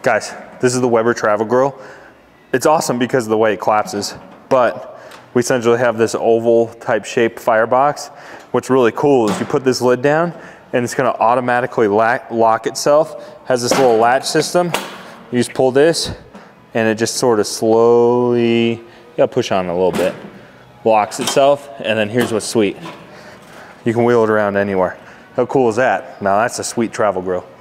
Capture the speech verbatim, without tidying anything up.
Guys, this is the Weber Travel Grill. It's awesome because of the way it collapses, but we essentially have this oval type shaped firebox. What's really cool is you put this lid down and it's gonna automatically lock itself. Has this little latch system. You just pull this and it just sort of slowly, you gotta push on it a little bit, locks itself. And then here's what's sweet. You can wheel it around anywhere. How cool is that? Now that's a sweet travel grill.